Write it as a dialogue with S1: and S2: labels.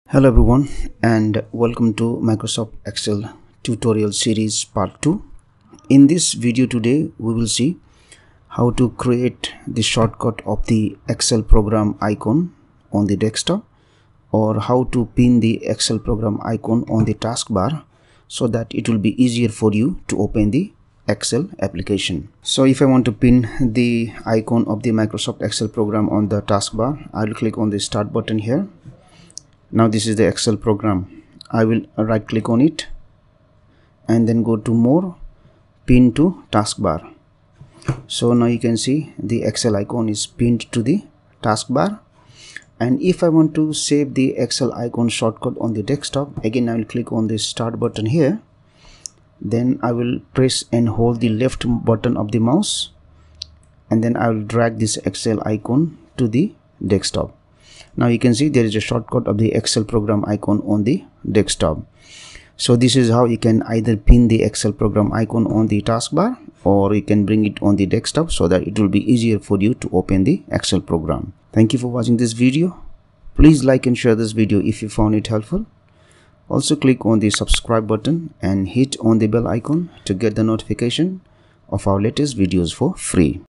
S1: Hello everyone and welcome to Microsoft Excel tutorial series part 2. In this video today we will see how to create the shortcut of the Excel program icon on the desktop, or how to pin the Excel program icon on the taskbar so that it will be easier for you to open the Excel application. So if I want to pin the icon of the Microsoft Excel program on the taskbar, I will click on the start button here. Now this is the Excel program. I will right click on it and then go to more, pin to taskbar. So now you can see the Excel icon is pinned to the taskbar. And if I want to save the Excel icon shortcut on the desktop, again I will click on the start button here. Then I will press and hold the left button of the mouse, and then I will drag this Excel icon to the desktop. Now you can see there is a shortcut of the Excel program icon on the desktop. So this is how you can either pin the Excel program icon on the taskbar, or you can bring it on the desktop so that it will be easier for you to open the Excel program. Thank you for watching this video. Please like and share this video if you found it helpful. Also click on the subscribe button and hit on the bell icon to get the notification of our latest videos for free.